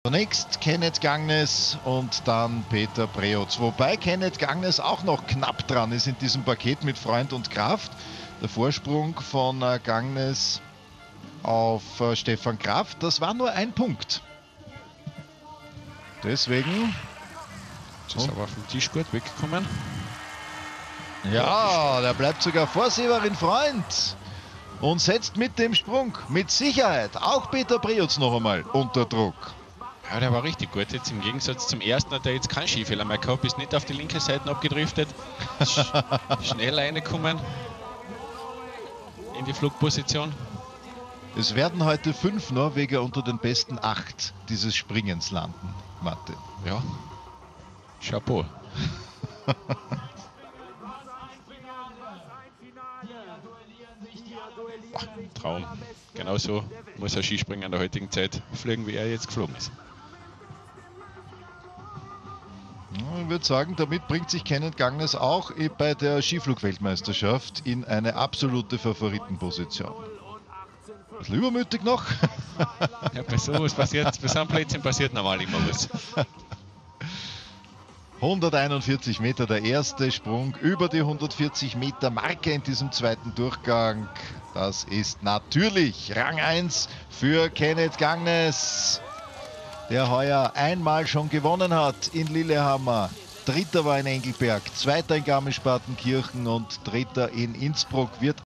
Zunächst Kenneth Gangnes und dann Peter Preutz. Wobei Kenneth Gangnes auch noch knapp dran ist in diesem Paket mit Freund und Kraft. Der Vorsprung von Gangnes auf Stefan Kraft, das war nur ein Punkt. Deswegen... Das ist aber vom Tisch gut weggekommen. Ja, der bleibt sogar vor Severin Freund und setzt mit dem Sprung mit Sicherheit auch Peter Preutz noch einmal unter Druck. Ja, der war richtig gut. Jetzt im Gegensatz zum ersten hat er jetzt keinen Skifehler mehr gehabt. Ist nicht auf die linke Seite abgedriftet. Schnell reingekommen in die Flugposition. Es werden heute 5 Norweger unter den besten 8 dieses Springens landen, Martin. Ja, Chapeau. Traum. Genauso muss ein Skispringer in der heutigen Zeit fliegen, wie er jetzt geflogen ist. Ich würde sagen, damit bringt sich Kenneth Gangnes auch bei der Skiflug-Weltmeisterschaft in eine absolute Favoritenposition. Ein bisschen übermütig noch. Ja, bei sowas passiert, bei so einem Plätzchen passiert normal immer was. 141 Meter der erste Sprung über die 140 Meter Marke in diesem zweiten Durchgang. Das ist natürlich Rang 1 für Kenneth Gangnes, der heuer einmal schon gewonnen hat in Lillehammer. Dritter war in Engelberg, zweiter in Garmisch-Partenkirchen und dritter in Innsbruck. Wird